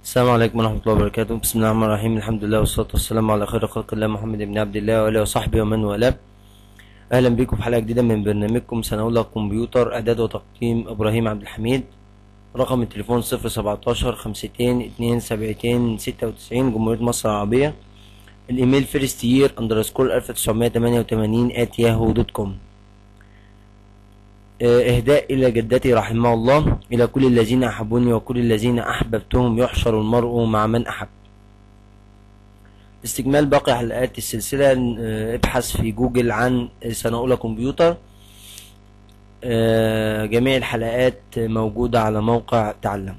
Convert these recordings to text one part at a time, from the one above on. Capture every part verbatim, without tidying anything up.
السلام عليكم ورحمة الله وبركاته. بسم الله الرحمن الرحيم. الحمد لله والصلاة والسلام على خير خلق الله محمد بن عبد الله وآله وصحبه ومن والاه. أهلا بكم في حلقة جديدة من برنامجكم سنقول كمبيوتر إعداد وتقييم إبراهيم عبد الحميد. رقم التليفون صفر سبعتاشر خمستين اتنين سبعتين ستة وتسعين، جمهورية مصر العربية. الإيميل فيرست يير أندرسكور ألف تسعمية تمانية وتمانين آت ياهو دوت كوم. إهداء إلى جدتي رحمه الله، إلى كل الذين أحبوني وكل الذين أحببتهم يحشر المرء مع من أحب. استكمال باقي حلقات السلسلة، ابحث في جوجل عن سنقول كمبيوتر. جميع الحلقات موجودة على موقع تعلم.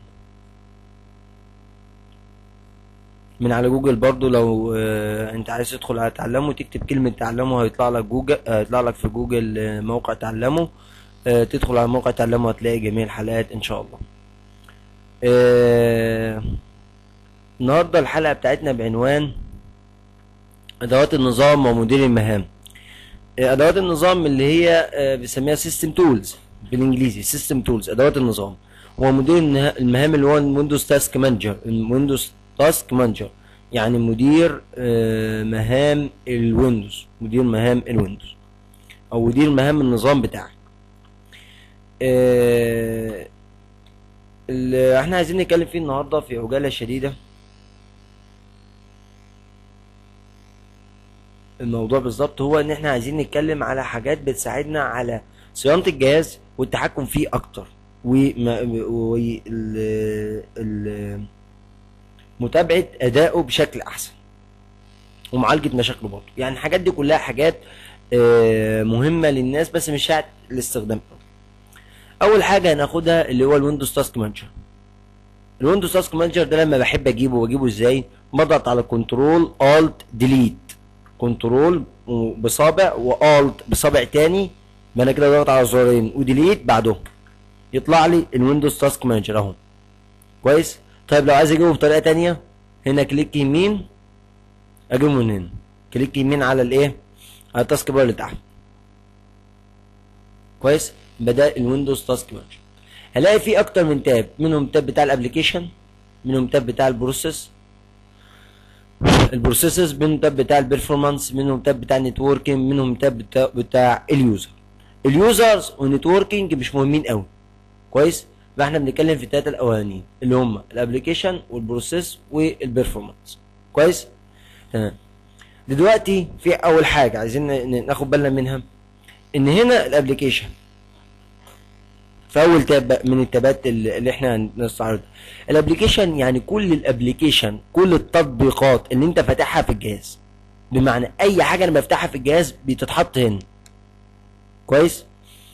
من على جوجل برضو لو انت عايز تدخل على تعلمه تكتب كلمة تعلمه هيطلع لك جوجل هيطلع لك في جوجل موقع تعلمه. أه تدخل على موقع تعلمه هتلاقي جميع الحلقات ان شاء الله. أه النهارده الحلقه بتاعتنا بعنوان ادوات النظام ومدير المهام. أه ادوات النظام اللي هي أه بنسميها سيستم تولز بالانجليزي، سيستم تولز ادوات النظام. ومدير المهام اللي هو ويندوز تاسك مانجر. ويندوز تاسك مانجر يعني مدير أه مهام الويندوز، مدير مهام الويندوز او مدير مهام النظام بتاعك. آه اللي احنا عايزين نتكلم فيه النهارده في عجاله شديده. الموضوع بالظبط هو ان احنا عايزين نتكلم على حاجات بتساعدنا على صيانه الجهاز والتحكم فيه اكتر، ومتابعه ادائه بشكل احسن، ومعالجه مشاكله برضه. يعني الحاجات دي كلها حاجات آه مهمه للناس بس مش ساعه الاستخدام. اول حاجه هناخدها اللي هو الويندوز تاسك مانجر. الويندوز تاسك مانجر ده لما بحب اجيبه بجيبه ازاي؟ بضغط على كنترول الت ديليت، كنترول بصابع والت بصابع تاني، يبقى انا كده ضغط على زرارين وديليت بعدهم يطلع لي الويندوز تاسك مانجر اهو. كويس. طيب لو عايز اجيبه بطريقه تانيه، هنا كليك يمين اجيبه من هنا، كليك يمين على الايه؟ على التاسك بار اللي تحت. كويس. بدأ الويندوز تاسك مانجر. هلاقي فيه اكتر من تاب، منهم تاب بتاع الابلكيشن، منهم تاب بتاع البروسيس البروسيسز، منهم تاب بتاع البرفورمانس، منهم تاب بتاع النتوركينج، منهم تاب بتاع, بتاع اليوزر. اليوزرز والنتوركينج مش مهمين قوي. كويس. فاحنا بنتكلم في الثلاثه الاولانيين اللي هم الابلكيشن والبروسيس والبرفورمانس. كويس. تمام. دلوقتي في اول حاجه عايزين ناخد بالنا منها، ان هنا الابلكيشن في اول تاب من التابات اللي احنا هنستعرضها. الابلكيشن يعني كل الابلكيشن، كل التطبيقات اللي انت فاتحها في الجهاز. بمعنى اي حاجه انا بفتحها في الجهاز بتتحط هنا. كويس.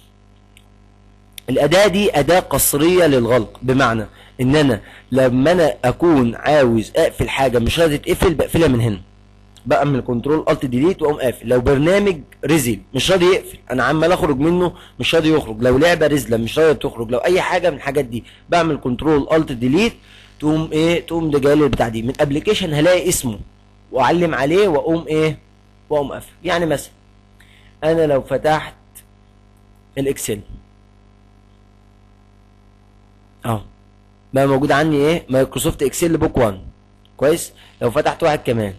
الاداه دي اداه قصريه للغلق، بمعنى ان انا لما انا اكون عاوز اقفل حاجه مش راضيه تقفل بقفلها من هنا، بعمل كنترول الت ديليت واقوم قافل. لو برنامج رزل مش راضي يقفل، انا عمال اخرج منه مش راضي يخرج، لو لعبه رزله مش راضيه تخرج، لو اي حاجه من الحاجات دي بعمل كنترول الت ديليت تقوم ايه؟ تقوم ده جاي لي البتاع دي من ابلكيشن، هلاقي اسمه واعلم عليه واقوم ايه؟ واقوم قافل. يعني مثلا انا لو فتحت الاكسل اهو بقى موجود عندي ايه؟ مايكروسوفت اكسل بوك واحد. كويس. لو فتحت واحد كمان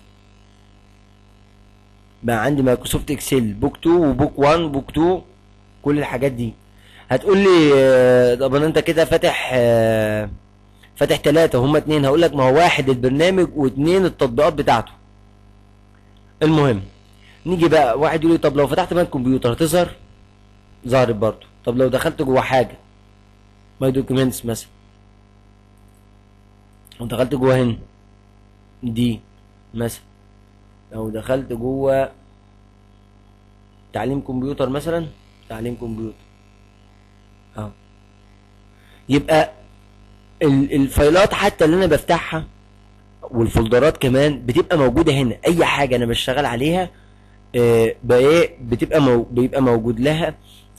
بقى عندي مايكروسوفت اكسل بوك اتنين وبوك واحد بوك اتنين، كل الحاجات دي. هتقول لي طب انت كده فاتح فاتح ثلاثة وهما اتنين. هقول لك ما هو واحد البرنامج واتنين التطبيقات بتاعته. المهم نيجي بقى، واحد يقول لي طب لو فتحت بقى الكمبيوتر هتظهر؟ ظهرت برضه. طب لو دخلت جوه حاجة ماي دوكيومنتس مثلا، ودخلت جوه هنا دي مثلا، لو دخلت جوه تعليم كمبيوتر مثلا، تعليم كمبيوتر اه، يبقى الفايلات حتى اللي انا بفتحها والفولدرات كمان بتبقى موجوده هنا. اي حاجه انا بشتغل عليها آه بقى ايه؟ بتبقى مو بيبقى موجود لها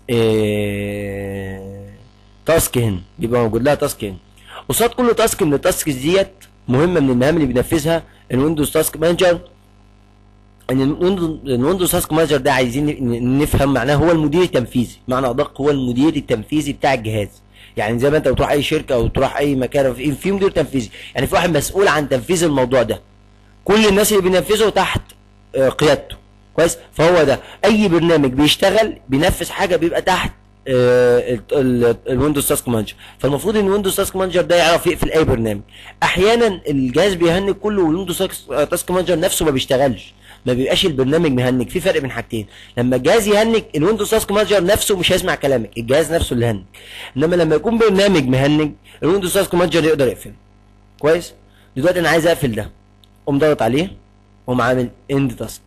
آه تاسك هنا، بيبقى موجود لها تاسك هنا. قصاد كل تاسك من التاسكس ديت مهمه من المهام اللي بينفذها الويندوز تاسك مانجر، ان الويندوز تاسك مانجر ده عايزين نفهم معناه. هو المدير التنفيذي، معنى ادق هو المدير التنفيذي بتاع الجهاز. يعني زي ما انت بتروح اي شركه او تروح اي مكان في في مدير تنفيذي، يعني في واحد مسؤول عن تنفيذ الموضوع ده، كل الناس اللي بينفذوا تحت آه، قيادته. كويس. فهو ده اي برنامج بيشتغل بينفذ حاجه بيبقى تحت الويندوز تاسك مانجر. فالمفروض ان الويندوز تاسك مانجر ده يعرف يقفل اي برنامج. احيانا الجهاز بيهنج كله والويندوز تاسك مانجر نفسه ما بيشتغلش، ما بيبقاش البرنامج مهنج. في فرق بين حاجتين، لما الجهاز يهنج الويندوز تاسك مانجر نفسه مش هيسمع كلامك، الجهاز نفسه اللي هنج. انما لما يكون برنامج مهنج الويندوز تاسك مانجر يقدر يقفله. كويس. دلوقتي انا عايز اقفل ده، قوم ضغط عليه قوم عامل اند تاسك.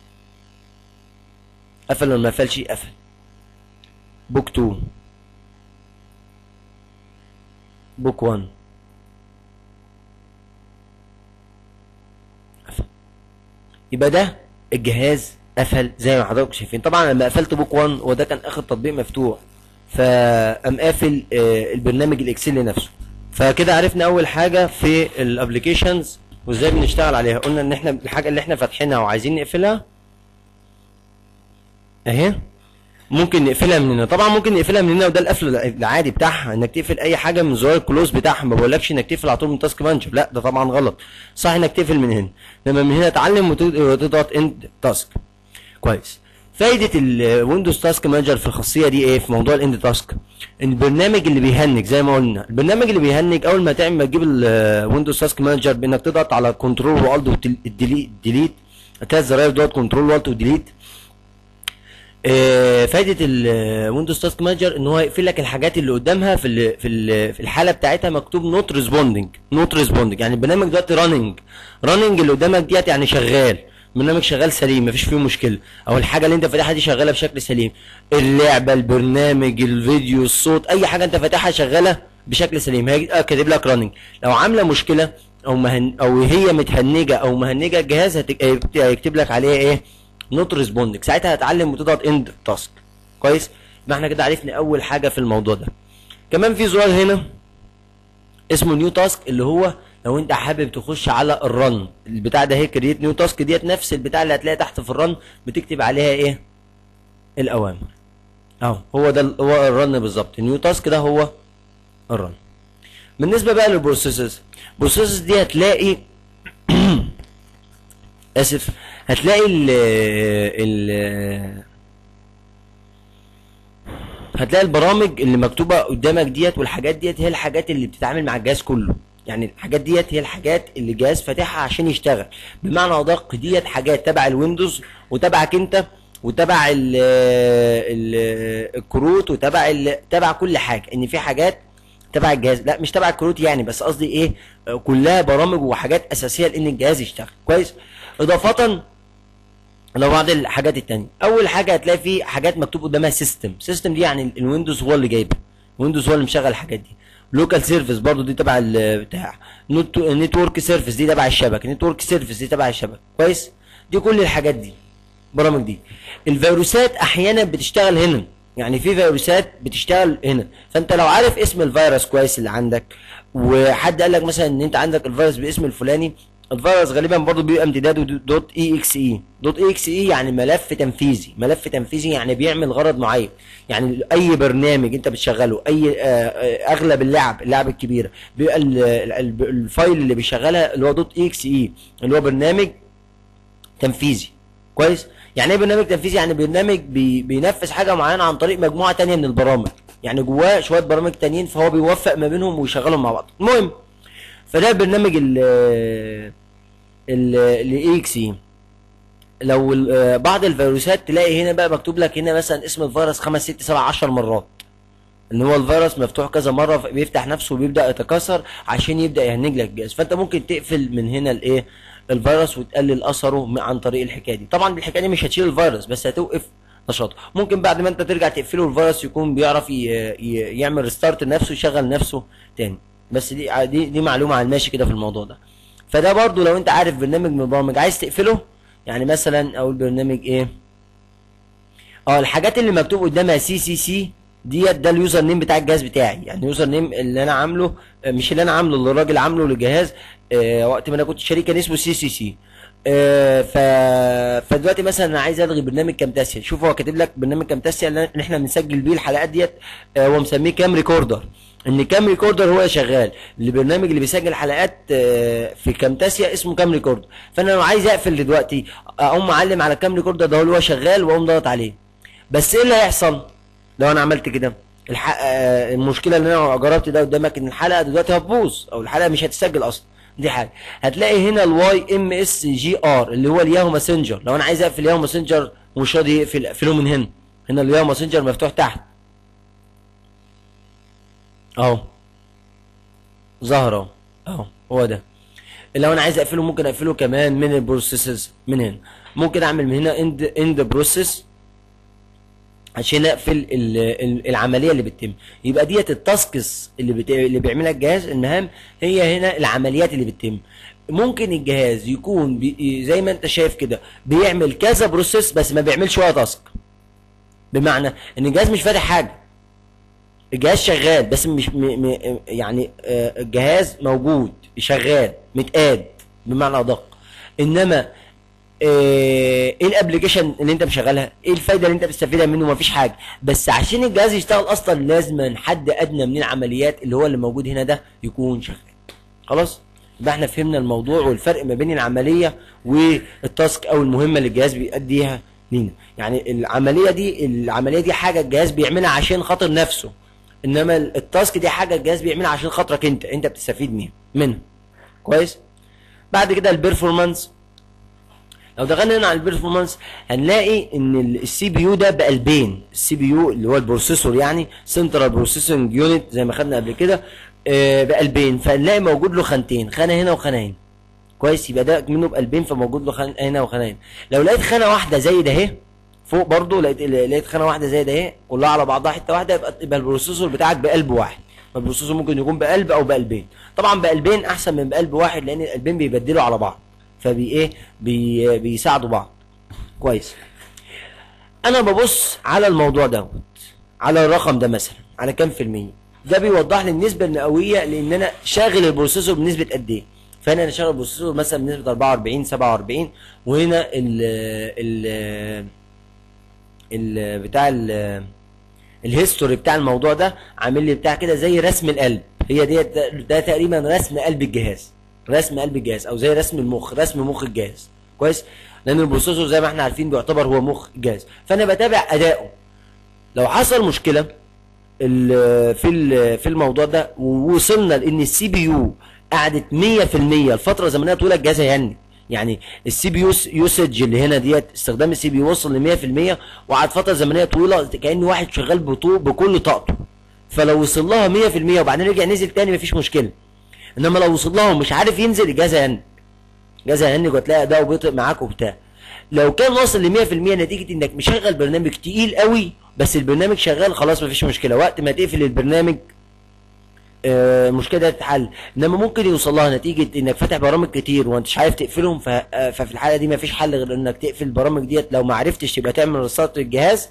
قفل ولا ما قفلش؟ قفل. بوك اتنين، بوك واحد، قفل. يبقى ده الجهاز قفل زي ما حضراتكم شايفين. طبعا لما قفلت بوك واحد وده كان اخر تطبيق مفتوح، فقام قافل آه، البرنامج الاكسل نفسه. فكده عرفنا اول حاجه في الابلكيشنز وازاي بنشتغل عليها. قلنا ان احنا الحاجه اللي احنا فاتحينها وعايزين نقفلها اهي، ممكن نقفلها من هنا. طبعا ممكن نقفلها من هنا، وده القفل العادي بتاعها، انك تقفل اي حاجه من زرار الكلوز بتاعها. ما بقولكش انك تقفل على طول من تاسك مانجر، لا ده طبعا غلط. صح انك تقفل من هنا، لما من هنا اتعلم وتضغط اند تاسك. كويس. فايده الويندوز تاسك مانجر في الخاصيه دي ايه؟ في موضوع الاند تاسك، البرنامج اللي بيهنج زي ما قلنا، البرنامج اللي بيهنج اول ما تعمل ما تجيب الويندوز تاسك مانجر بانك تضغط على كنترول والت والديليت، ديليت الثلاث زراير دوت، كنترول والت وديليت. آه، فايده الويندوز تاسك مانجر ان هو يقفل لك الحاجات اللي قدامها في ال في ال في الحاله بتاعتها مكتوب نوت ريسبوندنج. نوت ريسبوندنج يعني البرنامج دلوقتي راننج، راننج اللي قدامك ديت يعني شغال، برنامج شغال سليم مفيش فيه مشكله، او الحاجه اللي انت فاتحها دي شغاله بشكل سليم، اللعبه، البرنامج، الفيديو، الصوت، اي حاجه انت فاتحها شغاله بشكل سليم، هي كاتب لك راننج. لو عامله مشكله او مهن او هي متهنجه او مهنجه الجهاز هيكتب لك عليها ايه؟ نوت ريسبوندنج. ساعتها هتعلم وتضغط اند تاسك. كويس. يبقى احنا كده عرفنا اول حاجه في الموضوع ده. كمان في زرار هنا اسمه نيو تاسك، اللي هو لو انت حابب تخش على الرن، البتاع ده هي كرييت نيو تاسك ديت نفس البتاع اللي هتلاقيها تحت في الرن، بتكتب عليها ايه؟ الاوامر. اهو هو ده هو الرن بالظبط، النيو تاسك ده هو الرن. بالنسبه بقى للبروسيسز، البروسيسز دي هتلاقي اسف هتلاقي ال ال هتلاقي البرامج اللي مكتوبه قدامك ديت، والحاجات ديت هي الحاجات اللي بتتعامل مع الجهاز كله. يعني الحاجات ديت هي الحاجات اللي الجهاز فاتحها عشان يشتغل. بمعنى ادق ديت حاجات تبع الويندوز وتبعك انت وتبع ال ال الكروت وتبع ال تبع كل حاجه. ان في حاجات تبع الجهاز، لا مش تبع الكروت يعني، بس قصدي ايه، كلها برامج وحاجات اساسيه لان الجهاز يشتغل. كويس. اضافه لبعض الحاجات التانية، اول حاجه هتلاقي في حاجات مكتوب قدامها سيستم. سيستم دي يعني الويندوز هو اللي جايبها، الويندوز هو اللي مشغل الحاجات دي. لوكال سيرفيس برضو دي تبع البتاع، نتورك سيرفيس دي تبع الشبكه، نتورك سيرفيس دي تبع الشبكه. كويس. دي كل الحاجات دي برامج دي. الفيروسات احيانا بتشتغل هنا، يعني في فيروسات بتشتغل هنا. فانت لو عارف اسم الفيروس كويس اللي عندك، وحد قال لك مثلا ان انت عندك الفيروس باسم الفلاني، الفيروس غالبا برضو بيبقى امتداده دوت اي اكس اي. دوت اي اكس اي يعني ملف تنفيذي، ملف تنفيذي يعني بيعمل غرض معين. يعني اي برنامج انت بتشغله، اي اغلب اللعب اللعب الكبيره بيبقى الفايل اللي بيشغلها اللي هو دوت اي اكس اي، اللي هو برنامج تنفيذي. كويس. يعني ايه برنامج تنفيذي؟ يعني برنامج بي بينفذ حاجه معينه عن طريق مجموعه تانية من البرامج، يعني جواه شويه برامج تانيين فهو بيوفق ما بينهم ويشغلهم مع بعض. المهم، فده برنامج ال ال الاي اكس اي. لو بعض الفيروسات تلاقي هنا بقى مكتوب لك هنا مثلا اسم الفيروس خمس ست سبع عشر مرات، ان هو الفيروس مفتوح كذا مره بيفتح نفسه وبيبدا يتكاثر عشان يبدا يهنج لك الجهاز. فانت ممكن تقفل من هنا الايه الفيروس وتقلل اثره عن طريق الحكايه دي. طبعا الحكايه دي مش هتشيل الفيروس بس هتوقف نشاطه. ممكن بعد ما انت ترجع تقفله الفيروس يكون بيعرف يعمل ريستارت لنفسه يشغل نفسه تاني. بس دي دي دي معلومه على الماشي كده في الموضوع ده. فده برضو لو انت عارف برنامج من البرامج عايز تقفله، يعني مثلا اقول برنامج ايه، اه الحاجات اللي مكتوب قدامها سي سي سي ديت ده اليوزر نيم بتاع الجهاز بتاعي. يعني اليوزر نيم اللي انا عامله، مش اللي انا عامله، اللي الراجل عامله للجهاز آه وقت ما انا كنت شريك كان اسمه سي سي سي. آه ف فدلوقتي مثلا انا عايز الغي برنامج كامتاسيا. شوف هو كاتب لك برنامج كامتاسيا اللي احنا بنسجل بيه الحلقات ديت، آه هو مسميه كام ريكوردر. ان كام ريكوردر هو شغال. البرنامج اللي بيسجل حلقات آه، في كامتاسيا اسمه كام ريكوردر. فانا لو عايز اقفل دلوقتي اقوم معلم على كام ريكوردر ده اللي هو شغال واقوم ضغط عليه. بس ايه اللي هيحصل لو انا عملت كده؟ الحق آه، المشكله اللي انا جربت ده قدامك ان الحلقه دلوقتي هتبوظ او الحلقه مش هتسجل اصلا. دي حاجه. هتلاقي هنا الواي ام اس جي ار اللي هو الياهو ماسنجر. لو انا عايز اقفل الياهو ماسنجر ومش راضي يقفل اقفله من هنا. هنا الياهو ماسنجر مفتوح تحت اهو، ظهر اهو اهو، هو ده. لو انا عايز اقفله ممكن اقفله كمان من البروسيسز من هنا. ممكن اعمل من هنا اند اند بروسيس عشان اقفل ال- ال- العمليه اللي بتتم. يبقى ديت التاسكس اللي بت... اللي بيعملها الجهاز، المهام هي هنا العمليات اللي بتتم. ممكن الجهاز يكون بي... زي ما انت شايف كده بيعمل كذا بروسيس بس ما بيعملش ولا تاسك. بمعنى ان الجهاز مش فاتح حاجه، الجهاز شغال بس مش م... م... يعني آه، الجهاز موجود شغال متقاد بمعنى ادق. انما ايه الابلكيشن اللي انت مشغلها، ايه الفايده اللي انت بتستفيدها منه؟ مفيش حاجه. بس عشان الجهاز يشتغل اصلا لازم حد ادنى من العمليات اللي هو اللي موجود هنا ده يكون شغال. خلاص يبقى احنا فهمنا الموضوع والفرق ما بين العمليه والتاسك او المهمه اللي الجهاز بيأديها لينا. يعني العمليه دي العمليه دي حاجه الجهاز بيعملها عشان خاطر نفسه، انما التاسك دي حاجه الجهاز بيعملها عشان خاطرك انت، انت بتستفيد منها منها. كويس. بعد كده البرفورمانس. لو دخلنا هنا على البرفورمانس هنلاقي ان السي بي يو ده بقلبين. السي بي يو اللي هو البروسيسور يعني سنترال بروسيسنج يونت زي ما خدنا قبل كده آه بقلبين، فنلاقي موجود له خانتين، خانه هنا وخانه هنا. كويس. يبقى ده منه بقلبين فموجود له خانه هنا وخانه هنا. لو لقيت خانه واحده زي ده اهي فوق برضو لقيت لقيت خانه واحده زي ده اهي كلها على بعضها حته واحده، يبقى يبقى البروسيسور بتاعك بقلب واحد. البروسيسور ممكن يكون بقلب او بقلبين. طبعا بقلبين احسن من بقلب واحد لان القلبين بيبدلوا على بعض فبي ايه بي بيساعدوا بعض. كويس. انا ببص على الموضوع دوت على الرقم ده مثلا على كام في المية، ده بيوضح لي النسبه المئويه لان انا شاغل البروسيسور بنسبه قد ايه. فهنا انا شاغل البروسيسور مثلا بنسبه أربعة وأربعين سبعة وأربعين، وهنا ال ال ال بتاع ال الهيستوري بتاع الموضوع ده عامل لي بتاع كده زي رسم القلب. هي ديت ده, ده تقريبا رسم قلب الجهاز، رسم قلب الجهاز او زي رسم المخ، رسم مخ الجهاز. كويس. لان البروسيسور زي ما احنا عارفين بيعتبر هو مخ الجهاز. فانا بتابع اداؤه. لو حصل مشكله ال في ال في الموضوع ده ووصلنا لان السي بي يو قعدت مية في المية لفتره زمنيه طويله الجهاز هيهنج. يعني السي بي يو يوسج اللي هنا ديت استخدام السي بي يو وصل ل مية في المية وقعد فتره زمنيه طويله كأن واحد شغال بطو بكل طاقته. فلو وصل لها مية في المية وبعدين رجع نزل تاني مفيش مشكله. انما لو وصل لها ومش عارف ينزل الجهاز هيهنج. الجهاز هيهنج وتلاقي اداؤه بيطق معاك وبتاع. لو كان واصل ل مية في المية نتيجه انك مشغل برنامج تقيل قوي بس البرنامج شغال خلاص مفيش مشكله. وقت ما تقفل البرنامج آه المشكله دي تتحل. انما ممكن يوصل لها نتيجه انك فاتح برامج كتير وانتش عارف تقفلهم، ففي الحاله دي مفيش حل غير انك تقفل البرامج ديت. لو ما عرفتش يبقى تعمل ريستارت للجهاز،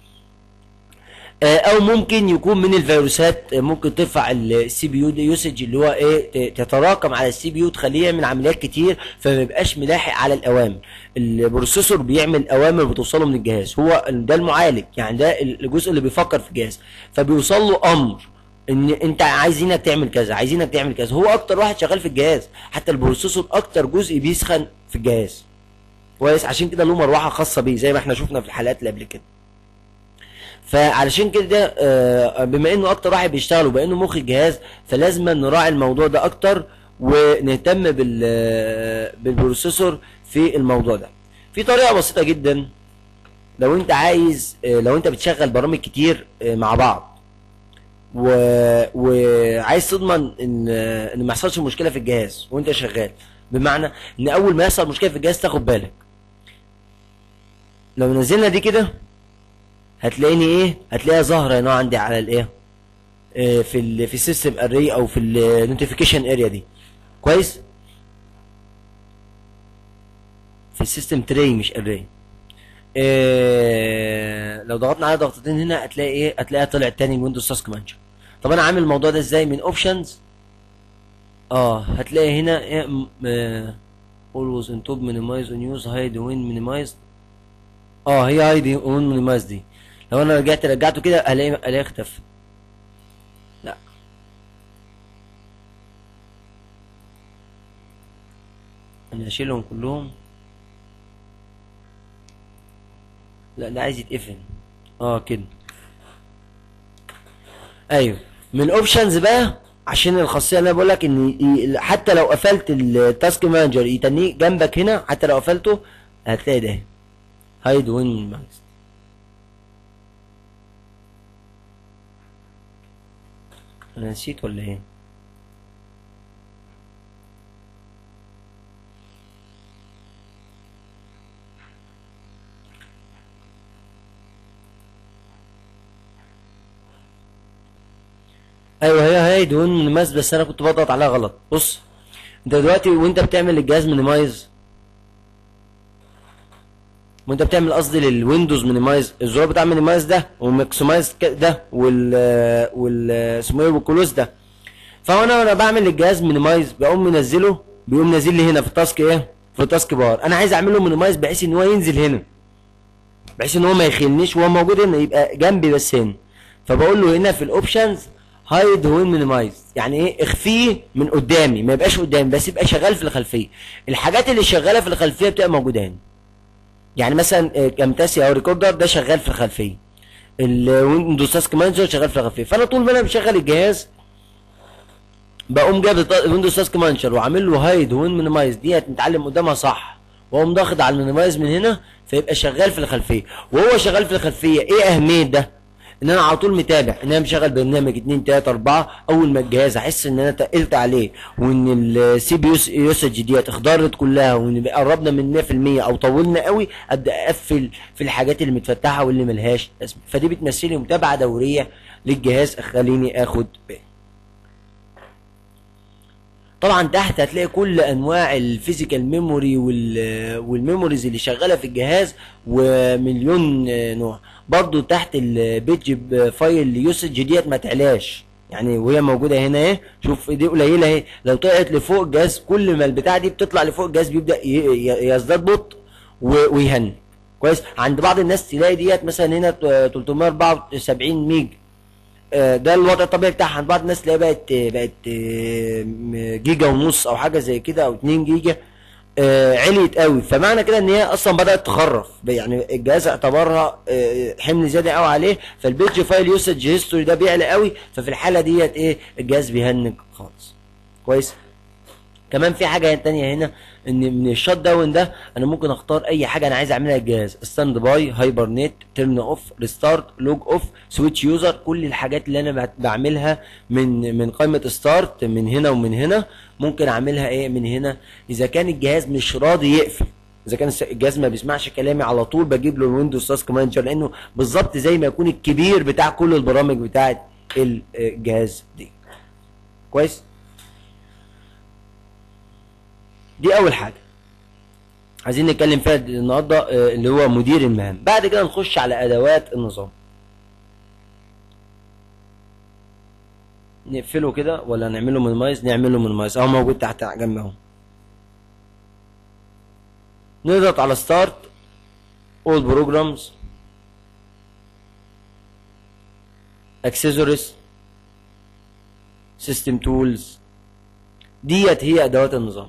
آه او ممكن يكون من الفيروسات. ممكن ترفع السي بي يو دي يوسج اللي هو ايه تتراكم على السي بي يو تخليه يعمل عمليات كتير فما يبقاش ملاحق على الاوامر. البروسيسور بيعمل اوامر بتوصله من الجهاز، هو ده المعالج يعني ده الجزء اللي بيفكر في الجهاز، فبيوصل له امر ان انت عايزينك تعمل كذا عايزينك تعمل كذا. هو اكتر واحد شغال في الجهاز، حتى البروسيسور اكتر جزء بيسخن في الجهاز. كويس. عشان كده له مروحه خاصه بيه زي ما احنا شفنا في الحلقات اللي قبل كده. فعلشان كده آه بما انه اكتر واحد بيشتغل وبانه مخ الجهاز فلازم نراعي الموضوع ده اكتر ونهتم بال بالبروسيسور في الموضوع ده. في طريقه بسيطه جدا لو انت عايز آه لو انت بتشغل برامج كتير آه مع بعض و... وعايز تضمن ان ان ما يحصلش مشكله في الجهاز وانت شغال. بمعنى ان اول ما يحصل مشكله في الجهاز تاخد بالك. لو نزلنا دي كده هتلاقيني ايه هتلاقيها ظاهره هنا عندي على الايه اه في ال في السيستم اري او في النوتيفيكيشن اريا دي. كويس. في السيستم تري مش اري. اه لو ضغطنا على ضغطتين هنا هتلاقي ايه هتلاقيها طلعت تاني من ويندوز تاسك مانجر. طب انا عامل الموضوع ده ازاي؟ من اوبشنز اه هتلاقي هنا ايه اه always on top minimize on use hide when minimized. اه هي هايد on minimize دي. لو انا رجعت رجعته كده الاقي الاقي اختفى. لا انا هشيلهم كلهم. لا ده عايز يتقفل. اه كده. ايوه. من الاوبشنز بقى، عشان الخاصيه اللي انا بقول لك ان ي- حتى لو قفلت التاسك مانجر يتنيه جنبك هنا، حتى لو قفلته هتلاقي ده هايد وين ماكس. انا نسيت ولا ايه؟ ايوه هي هايد وين ماكس، بس انا كنت بضغط عليها غلط. بص انت دلوقتي وانت بتعمل الجهاز مينيمايز، وانت بتعمل قصدي للويندوز مينيمايز، الزرار بتاع مينيمايز ده وماكسمايز ده وال وال اسمه ايه والكلوز ده. فانا وانا بعمل الجهاز مينيمايز بقوم منزله، بيقوم نازل لي هنا في التاسك ايه، في التاسك بار. انا عايز اعمل له مينيمايز بحيث ان هو ينزل هنا، بحيث ان هو ما يخيلنيش وهو موجود هنا، يبقى جنبي بس هنا. فبقول له هنا في الاوبشنز هايد وين مينيمايز، يعني ايه اخفيه من قدامي، ما يبقاش قدامي بس يبقى شغال في الخلفيه. الحاجات اللي شغاله في الخلفيه بتبقى موجوده هنا. يعني مثلا آه، كامتاسي او ريكوردر ده شغال في الخلفيه، الويندوز تاسك مانجر شغال في الخلفيه. فانا طول ما انا بشغل الجهاز بقوم جايب الويندوز تاسك مانجر وعامل له هايد وين مينيمايز، ديت نتعلم قدامها صح، واقوم ضاغط على المينيمايز من هنا فيبقى شغال في الخلفيه. وهو شغال في الخلفيه ايه اهميه ده؟ ان انا على طول متابع ان انا مشغل برنامج اتنين تلاته اربعه. اول ما الجهاز احس ان انا تقلت عليه وان السي بي يوسج ديت اخضرت كلها وان قربنا من مية في المية او طولنا قوي، ابدا اقفل في الحاجات اللي متفتحه واللي ملهاش لازمه. فدي بتمثل لي متابعه دوريه للجهاز، خليني اخد بالي. طبعا تحت هتلاقي كل انواع الفيزيكال ميموري والميموريز اللي شغاله في الجهاز ومليون نوع. برضو تحت البيج فايل يوسج ديت ما تعلاش، يعني وهي موجوده هنا اهي، شوف دي قليله اهي، لو طلعت لفوق الجهاز كل ما البتاع دي بتطلع لفوق الجهاز بيبدا ي- ي- يزداد بطء و- ويهني كويس. عند بعض الناس تلاقي ديت مثلا هنا تلتمية واربعة وسبعين ميج، آه، ده الوضع الطبيعي بتاعها. عند بعض الناس تلاقيها بقت بقت آه، جيجا ونص او حاجه زي كده او اتنين جيجا، آه، عليت قوي. فمعنى كده ان هي اصلا بدات تخرف، يعني الجهاز اعتبرها آه، حمل زياده قوي عليه، فالبيج فايل يوسج هيستوري ده بيعلى قوي. ففي الحاله ديت ايه الجهاز بيهنج خالص كويس. كمان في حاجه تانية هنا، ان من الشات داون ده انا ممكن اختار اي حاجه انا عايز اعملها الجهاز، ستاند باي، هايبر نت، تيرن اوف، ريستارت، لوج اوف، سويتش يوزر. كل الحاجات اللي انا بع- بعملها من من قائمه ستارت من هنا ومن هنا ممكن اعملها ايه من هنا. اذا كان الجهاز مش راضي يقفل، اذا كان الس- الجهاز ما بيسمعش كلامي، على طول بجيب له الويندوز تاسك مانجر، لانه بالظبط زي ما يكون الكبير بتاع كل البرامج بتاعه الجهاز دي كويس. دي اول حاجه عايزين نتكلم فيها النهارده، آه، اللي هو مدير المهام. بعد كده نخش على ادوات النظام. نقفله كده ولا نعمله مينيمايز؟ نعمله مينيمايز اهو، موجود تحت جنب اهو. نضغط على ستارت، اول بروجرامز، اكسسوارز، سيستم تولز. ديت هي ادوات النظام.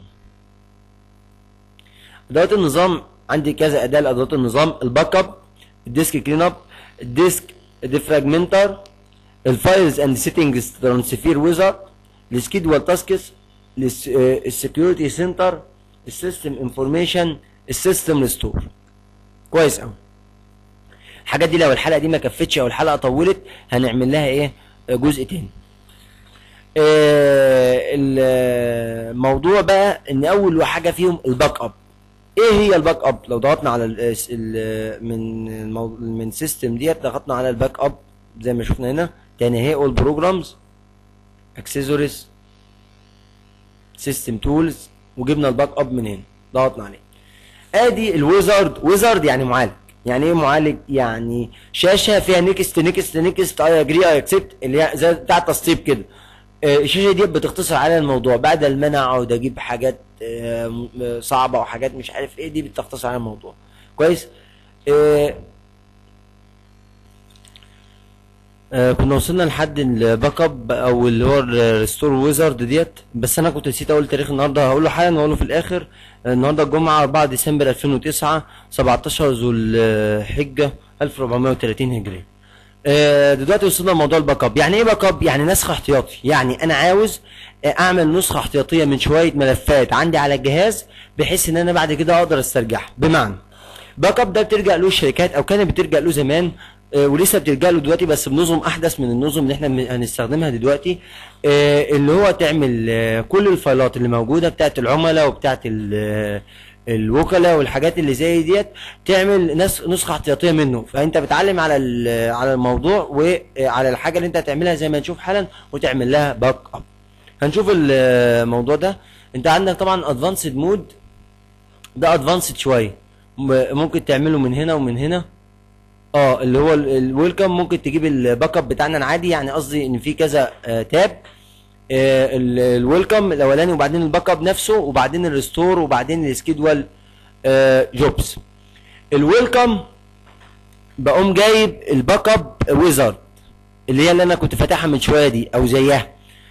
ادوات النظام عندي كذا اداه لادوات النظام: الباك اب، الديسك كلين اب، الديسك ديفراجمنتر، الفايلز اند سيتنجز ترانسفير ويزر، السكيدول تاسكس، السكيورتي سنتر، السيستم انفورميشن، السيستم ريستور. كويس قوي. الحاجات دي لو الحلقه دي ما كفتش او الحلقه طولت هنعمل لها ايه، جزء تاني. آه، الموضوع بقى ان اول حاجه فيهم الباك اب. ايه هي الباك اب؟ لو ضغطنا على ال ال من المو... من سيستم ديت ضغطنا على الباك اب زي ما شفنا هنا تاني اهي، اول بروجرامز، اكسسوارز، سيستم تولز، وجبنا الباك اب من هنا ضغطنا عليه. ادي الويزارد. ويزارد يعني معالج. يعني ايه معالج؟ يعني شاشه فيها نيكست نيكست نيكست، اي اجري، اي اكسبت، اللي هي زي بتاع التسطيب كده. آه، الشاشه دي بتختصر على الموضوع، بعد المنع اقعد اجيب حاجات آه، م- آه، صعبه وحاجات مش عارف ايه، دي بتختصر على الموضوع كويس. آه، آه كنا وصلنا لحد الباك اب او اللي هو الريستور ويزارد ديت، بس انا كنت نسيت اقول تاريخ النهارده، هقوله حالا واقوله في الاخر. آه النهارده الجمعه أربعة ديسمبر ألفين وتسعة، سبعتاشر ذو الحجه ألف وأربعمائة وثلاثين هجري. آه دلوقتي وصلنا لموضوع الباك اب. يعني ايه باك اب؟ يعني نسخ احتياطي. يعني انا عاوز اعمل نسخه احتياطيه من شويه ملفات عندي على الجهاز، بحيث ان انا بعد كده اقدر استرجعها. بمعنى باك اب ده بترجع له الشركات، او كانت بترجع له زمان آه ولسه بترجع له دلوقتي، بس بنظم احدث من النظم اللي احنا هنستخدمها دلوقتي. آه اللي هو تعمل آه كل الفايلات اللي موجوده بتاعت العملاء وبتاعت الوكلاء والحاجات اللي زي ديت، تعمل نسخه احتياطيه منه. فانت بتعلم على على الموضوع وعلى الحاجه اللي انت هتعملها زي ما نشوف حالا، وتعمل لها باك اب. هنشوف الموضوع ده. انت عندك طبعا ادفانسد مود، ده ادفانسد شويه، ممكن تعمله من هنا ومن هنا. اه اللي هو الويلكم ممكن تجيب الباك اب بتاعنا العادي، يعني قصدي ان في كذا آه تاب، آه الويلكم الاولاني، وبعدين الباك اب نفسه، وبعدين الريستور، وبعدين السكيدول آه جوبز. الويلكم بقوم جايب الباك اب ويزارد اللي هي اللي انا كنت فاتحها من شويه دي او زيها.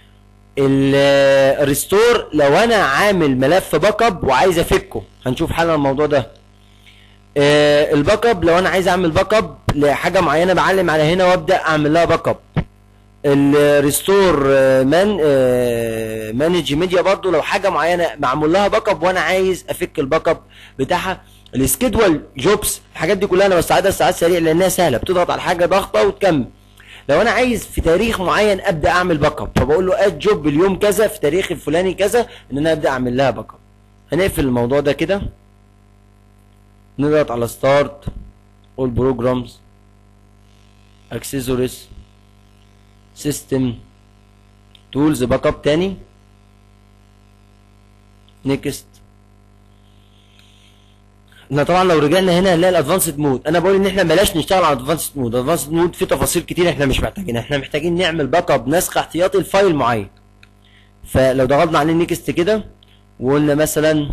الريستور لو انا عامل ملف باك اب وعايز افكه، هنشوف حالا الموضوع ده. آه الباك اب لو انا عايز اعمل باك اب لحاجه معينه، بعلم على هنا وابدا اعمل لها باك اب. الريستور آه مان آه مانج ميديا برضو لو حاجه معينه معمول لها باك اب وانا عايز افك الباك اب بتاعها. السكيدول جوبز، الحاجات دي كلها انا بستعدها استعداد سريع لانها سهله، بتضغط على حاجه ضغطه وتكمل. لو انا عايز في تاريخ معين ابدا اعمل باك اب، فبقول له اد جوب اليوم كذا في تاريخ الفلاني كذا، ان انا ابدا اعمل لها باك اب. هنقفل الموضوع ده كده، نضغط على ستارت، اول بروجرامز، اكسسوارز، سيستم، تولز، باك اب تاني، نيكست. احنا طبعا لو رجعنا هنا هنلاقي الادفانسد مود. انا بقول ان احنا بلاش نشتغل على الادفانسد مود، الادفانسد مود فيه تفاصيل كتير احنا مش محتاجينها، احنا محتاجين نعمل باك اب نسخ احتياطي لفايل معين. فلو ضغطنا عليه نيكست كده وقلنا مثلا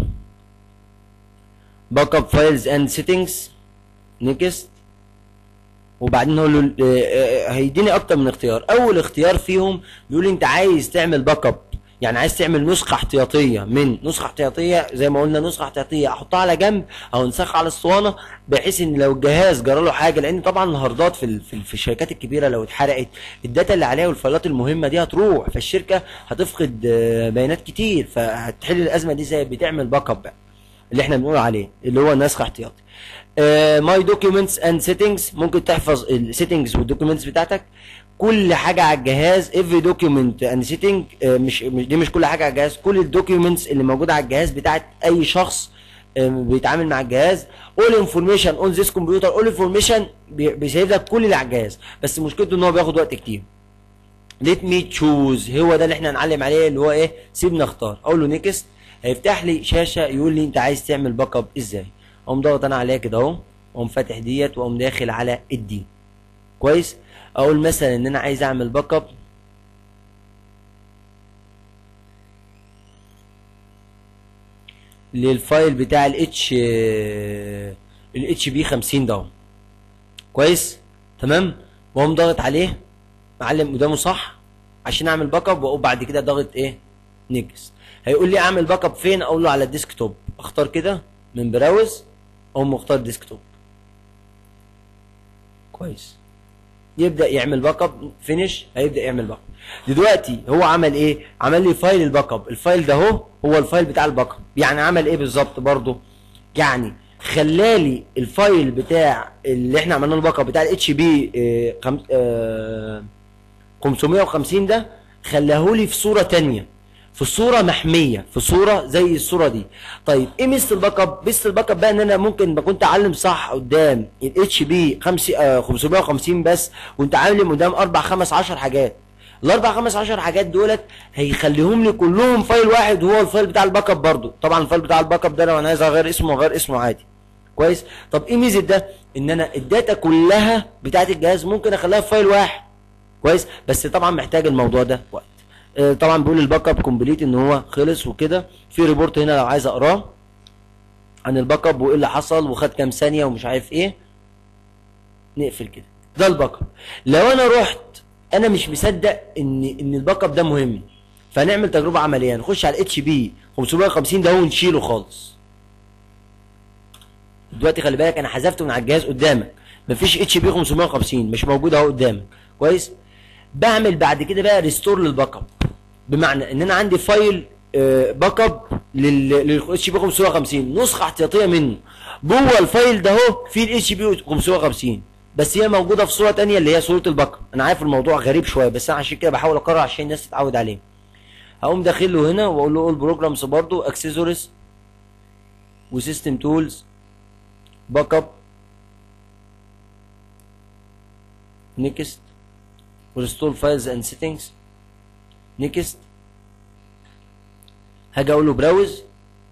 باك اب فايلز اند سيتنجز، نيكست، وبعدين نقول له هيديني اكتر من اختيار. اول اختيار فيهم بيقول لي انت عايز تعمل باك اب، يعني عايز تعمل نسخه احتياطيه من نسخه احتياطيه زي ما قلنا، نسخه احتياطيه احطها على جنب او انسخها على الاسطوانه، بحيث ان لو الجهاز جرى له حاجه، لان طبعا الهاردات في في الشركات الكبيره لو اتحرقت، الداتا اللي عليها والفايلات المهمه دي هتروح، فالشركه هتفقد بيانات كتير، فهتحل الازمه دي زي بتعمل باك اب اللي احنا بنقول عليه اللي هو نسخ احتياطي. ماي دوكيومنتس اند سيتنجز، ممكن تحفظ السيتنجز والدوكيومنتس بتاعتك، كل حاجه على الجهاز. every document and setting، مش دي مش كل حاجه على الجهاز، كل الدوكيومنتس اللي موجوده على الجهاز بتاعت اي شخص بيتعامل مع الجهاز. all information on this computer، all information بيسيب لك كل اللي على الجهاز، بس مشكلته ان هو بياخد وقت كتير. let me choose، هو ده اللي احنا هنعلم عليه اللي هو ايه، سيبنا اختار. اقول له نيكست، هيفتح لي شاشه يقول لي انت عايز تعمل باك اب ازاي. اقوم ضاغط انا عليها كده اهو، واقوم فاتح ديت، واقوم داخل على الدي. كويس. اقول مثلا ان انا عايز اعمل باك اب للفايل بتاع الاتش الاتش بي خمسين ده. كويس تمام. واقوم ضاغط عليه، معلم قدامه صح عشان اعمل باك اب، واقوم بعد كده ضاغط ايه، نيكست. هيقول لي اعمل باك اب فين، اقول له على الديسك توب. اختار كده من براوز، اقوم مختار ديسك توب. كويس. يبدا يعمل باك اب، فينيش، هيبدا يعمل باك اب. دلوقتي هو عمل ايه؟ عمل لي فايل الباك اب، الفايل ده اهو هو الفايل بتاع الباك اب. يعني عمل ايه بالظبط برضه؟ يعني خلالي الفايل بتاع اللي احنا عملنا له باك اب بتاع الاتش بي خمسمائة وخمسين ده، خلاهولي في صوره ثانيه، في صوره محميه، في صوره زي الصوره دي. طيب ايه ميزه الباك اب؟ ميزه الباك اب بقى ان انا ممكن بكون اعلم صح قدام الاتش بي خمسمائة وخمسين بس، وانت عامل قدام اربع خمس عشر حاجات. الاربع خمس عشر حاجات دولت هيخليهم لي كلهم فايل واحد، وهو الفايل بتاع الباك اب برضه. طبعا الفايل بتاع الباك اب ده لو انا عايز اغير اسمه اغير اسمه عادي. كويس. طب ايه ميزه ده؟ ان انا الداتا كلها بتاعت الجهاز ممكن اخليها في فايل واحد. كويس. بس طبعا محتاج الموضوع ده وقت. طبعا بيقول الباك اب كومبليت ان هو خلص وكده. في ريبورت هنا لو عايز اقراه عن الباك اب وايه اللي حصل وخد كام ثانيه ومش عارف ايه. نقفل كده. ده الباك اب. لو انا رحت انا مش مصدق ان ان الباك اب ده مهم، فنعمل تجربه عمليه، نخش على الاتش بي خمسمية وخمسين ده ونشيله خالص. دلوقتي خلي بالك انا حذفته من على الجهاز قدامك، مفيش اتش بي خمسمية وخمسين، مش موجود اهو قدامك كويس. بعمل بعد كده بقى ريستور للباك اب، بمعنى ان انا عندي فايل باك اب للاتش بي خمسمية وخمسين، نسخه احتياطيه منه، جوه الفايل ده اهو في الاتش بي خمسمية وخمسين، بس هي موجوده في صوره ثانيه اللي هي صوره الباك اب. انا عارف الموضوع غريب شويه، بس انا عشان كده بحاول اكرر عشان الناس تتعود عليه. هقوم داخل له هنا واقول له اول بروجرامز، برضه اكسسوارز وسيستم تولز باك اب نيكست وريستور فايلز اند سيتنجز نيكست. هاجي اقول له براوز،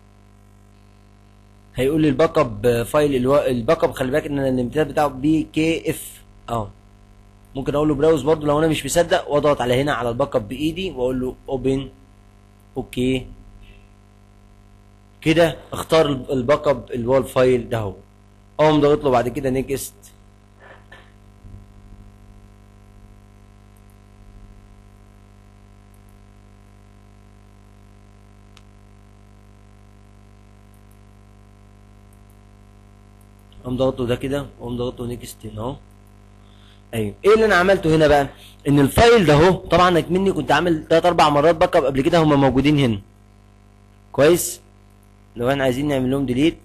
هيقول لي الباك اب فايل الو... الباك اب خلي بالك ان الامتداد بتاعه بي كي اف اهو. ممكن اقول له براوز برضه لو انا مش مصدق، واضغط على هنا على الباك اب بايدي واقول له اوبن. اوكي كده اختار الباك اب اللي هو الفايل ده اهو، اقوم ضاغط له بعد كده نيكست. اقوم ضاغط له ده كده، واقوم ضاغط له نيكست هنا اهو. ايوه ايه اللي انا عملته هنا بقى؟ ان الفايل ده اهو طبعا مني كنت عامل تلات اربع مرات باك اب قبل كده، هما موجودين هنا كويس. لو احنا عايزين نعمل لهم ديليت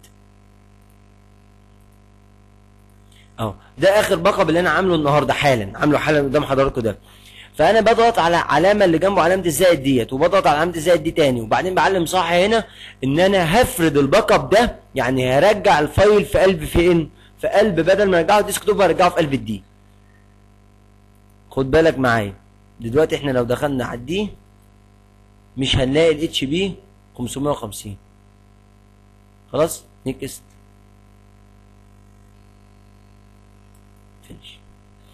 اهو، ده اخر باك اب اللي انا عامله النهارده حالا، عامله حالا قدام حضراتكم ده. فانا بضغط على علامه اللي جنبه علامه الزائد ديت، وبضغط على علامه الزائد دي تاني، وبعدين بعلم صح هنا ان انا هفرد الباك اب ده، يعني هرجع الفايل في قلب فين؟ في قلب، بدل ما ارجعه ديسك توب هرجعه في قلب الدي. خد بالك معايا دلوقتي، احنا لو دخلنا على الدي مش هنلاقي الاتش بي خمسمية وخمسين. خلاص نيكست فينش.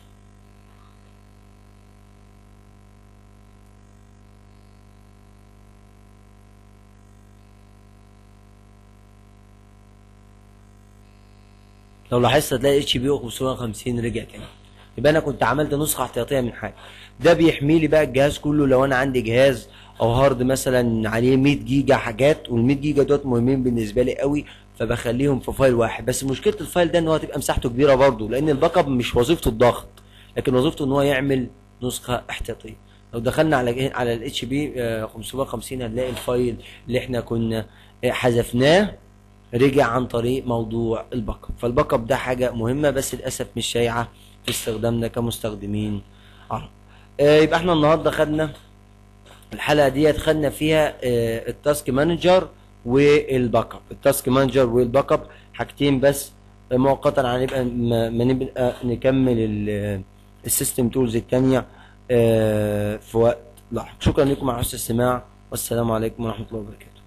لو لاحظت هتلاقي اتش بي خمسمية وخمسين رجع تاني، يبقى انا كنت عملت نسخه احتياطيه من حاجه. ده بيحمي لي بقى الجهاز كله، لو انا عندي جهاز او هارد مثلا عليه مية جيجا حاجات، وال مية جيجا دوت مهمين بالنسبه لي قوي، فبخليهم في فايل واحد. بس مشكله الفايل ده ان هو هتبقى مساحته كبيره برضه، لان الباك اب مش وظيفته الضغط، لكن وظيفته ان هو يعمل نسخه احتياطيه. لو دخلنا على على الاتش بي خمسمية وخمسين هنلاقي الفايل اللي احنا كنا حذفناه رجع عن طريق موضوع الباك اب. فالباك اب ده حاجه مهمه، بس للاسف مش شائعه في استخدامنا كمستخدمين عرب. آه يبقى احنا النهارده خدنا الحلقه ديت، خدنا فيها آه التاسك مانجر والباك اب. التاسك مانجر والباك اب حاجتين بس مؤقتا، هنبقى ما نبقى نكمل السيستم تولز الثانيه آه في وقت لاحق. شكرا لكم على حسن الاستماع، والسلام عليكم ورحمه الله وبركاته.